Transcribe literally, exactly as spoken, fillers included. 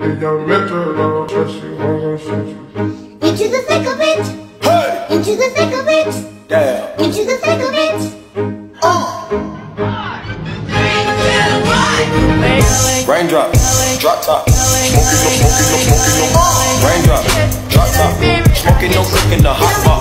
Hey, young metro, I trust you, I'm gonna shoot you. Into the thick of it. Hey! Into the thick of it. Yeah. Into the thick of it. Uh. Raindrop, drop top, smoking no, smoking no, smoking no. Raindrop, drop top, smoking no, cooking the hot pot.